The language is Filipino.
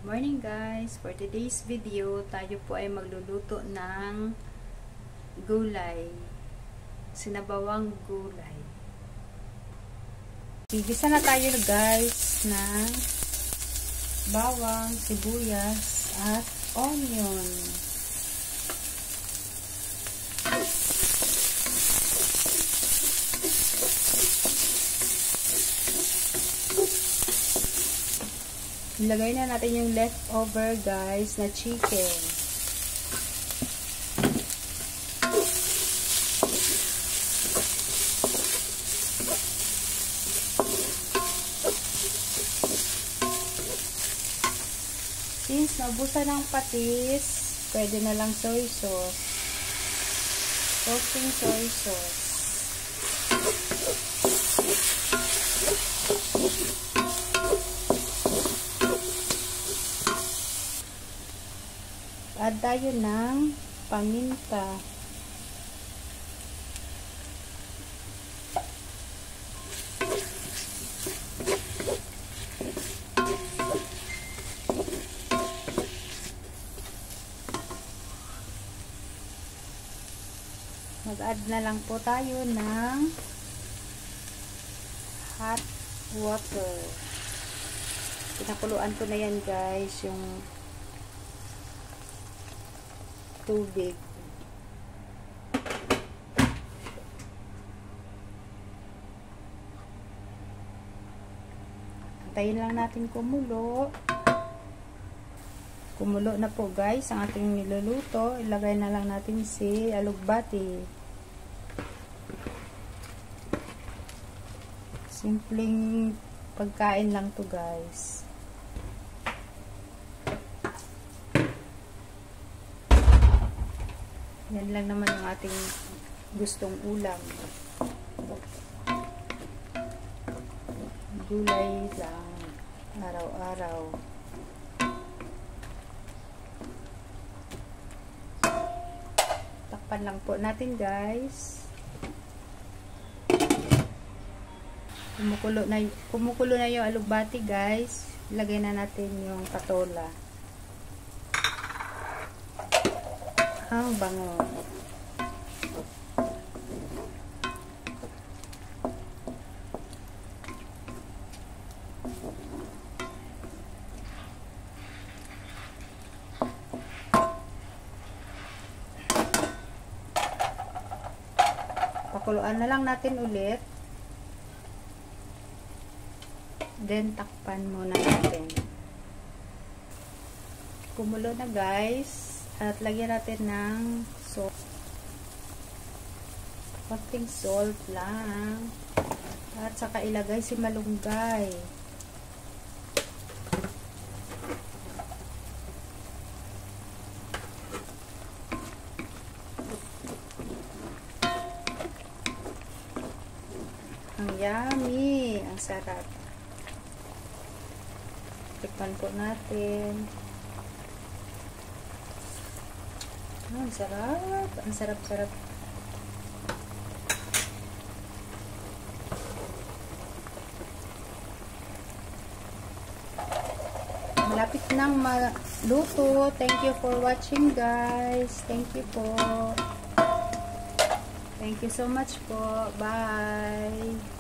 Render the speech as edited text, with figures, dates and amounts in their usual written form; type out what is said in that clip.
Morning guys! For today's video, tayo po ay magluluto ng gulay. Sinabawang gulay. Gigisa na tayo guys ng bawang, sibuyas at onion. Ilagay na natin yung leftover guys na chicken. Since naubusan ng patis, pwede na lang soy sauce. Toasting soy sauce. Add tayo ng paminta. Mag-add na lang po tayo ng hot water. Pinakuluan ko na yan guys, yung tubig. Antayin lang natin kumulo. Kumulo na po guys ang ating niluluto. Ilagay na lang natin si alugbati. Simpleng pagkain lang to guys. Yan lang naman ang ating gustong ulam. Gulay lang araw-araw. Takpan lang po natin guys. Kumukulo na yung alugbati guys. Ilagay na natin yung patola. Ang bango. Pakuluan na lang natin ulit. Then takpan muna natin. Kumulo na guys. At lagyan natin ng salt. Konting salt lang. At saka ilagay si malunggay. Ang yummy! Ang sarap. Tikman po natin. Ang sarap. Ang sarap-sarap. Malapit nang maluto. Thank you for watching guys. Thank you po. Thank you so much po. Bye.